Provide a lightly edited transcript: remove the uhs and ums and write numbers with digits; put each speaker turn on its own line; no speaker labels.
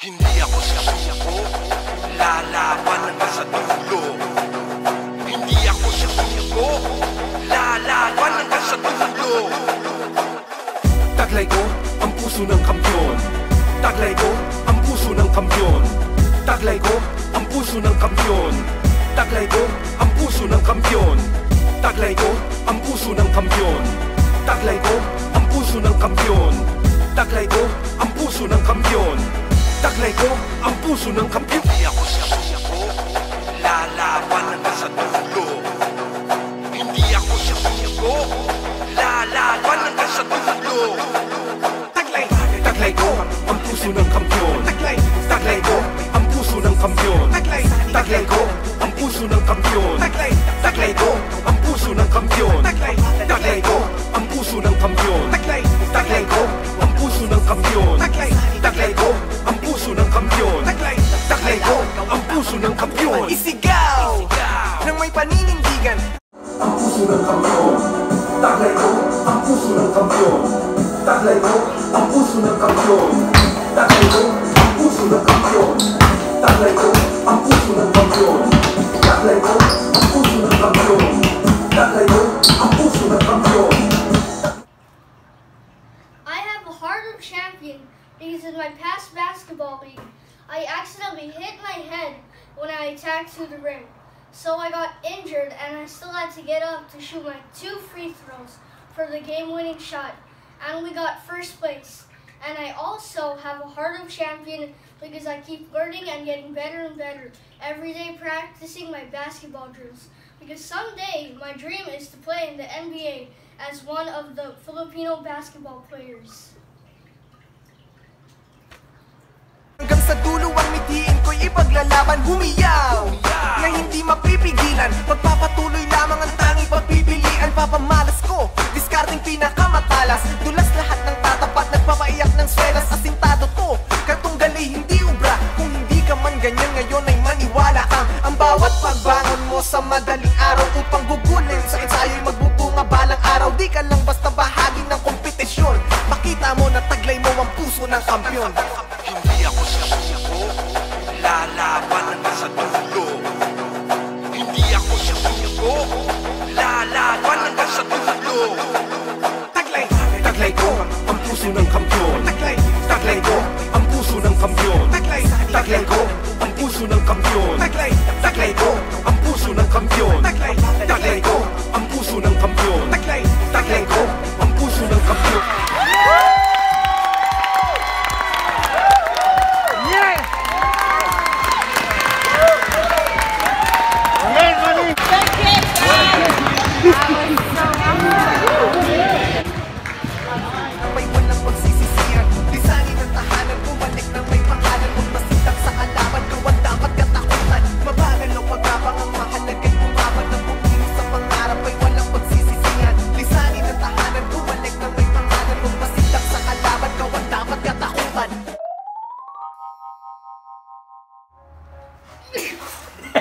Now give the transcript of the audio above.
Hindi ako sasuko, lalaban hanggang sa dulo. Hindi ako sasuko, lalaban hanggang sa dulo.
Taglay ko ang puso ng kampiyon. Taglay ko ang puso ng kampiyon. Taglay ko ang puso ng kampiyon. Taglay ko ang puso ng kampiyon. Taglay ko ang puso ng kampiyon. Taglay ko ang puso ng kampiyon. Taglay ko ang puso ng kampiyon. Taglay ko ang puso ng kampiyon.
Hindi ako sasuko, lalaban hanggang sa dulo. Hindi ako sasuko, lalaban hanggang sa dulo.
Taglay ko ang puso ng kampiyon. Taglay ko ang puso ng kampiyon. Taglay ko ang puso ng kampiyon. Taglay ko ang puso ng kampiyon. Taglay ko ang puso ng kampiyon. Taglay ko ang puso ng kampiyon. Taglay ko ang puso ng kampiyon. Taglay ko ang puso ng kampiyon.
Isigaw nang may paninindigan.
Ang puso ng kampiyon. Taglay ko ang puso ng kampiyon. Taglay ko ang puso ng kampiyon. Taglay ko ang puso ng kampiyon. Taglay ko ang puso ng kampiyon. Taglay ko ang puso ng kampiyon. Taglay ko ang puso ng kampiyon.
I have a heart of champion because in my past basketball league, I accidentally hit my head when I attacked to the rim. So I got injured and I still had to get up to shoot my 2 free throws for the game-winning shot. And we got first place. And I also have a heart of champion because I keep learning and getting better and better every day practicing my basketball drills. Because someday my dream is to play in the NBA as one of the Filipino basketball players.
Hanggang sa dulo ang mitiin ko'y ipaglalaban. Humiyaw na hindi mapipigilan. Magpapatuloy lamang ang tanging pagpipilian. Papamalas ko, diskarting pinakamatalas. Dulas lahat ng tatapat, nagpapaiyak ng swelas. Asintado to, kartong gali hindi ubra. Kung hindi ka man ganyan ngayon ay maniwala kang ang bawat pagbangon mo sa madaling araw upang gugulin sa ensayo'y magbubunga balang araw. Di ka lang basta bahagi ng kompetisyon. Makita mo na taglay mo ang puso ng kampiyon.
Hindi ako sasuko, lalaban hanggang sa dulo. Hindi ako sasuko, lalaban hanggang sa dulo.
Taglay ko ang puso ng kampiyon. Taglay ko ang puso ng kampiyon. Taglay ko ang puso ng kampiyon. Taglay ko ang puso ng kampiyon. Taglay ko ang puso ng kampiyon. Taglay ko ang puso ng kampiyon.
May walang pagsisisihan. Lisanin ang tahanan, bumalik na may pangalan. Huwag masitang sa kalaban, gawan dapat katakutan. Mabagal o pagkabang ang mahalagay bumaban. Ang pumili sa pangarap ay walang pagsisisihan. Lisanin ang tahanan, bumalik na may pangalan. Huwag masitang sa kalaban, gawan dapat katakutan.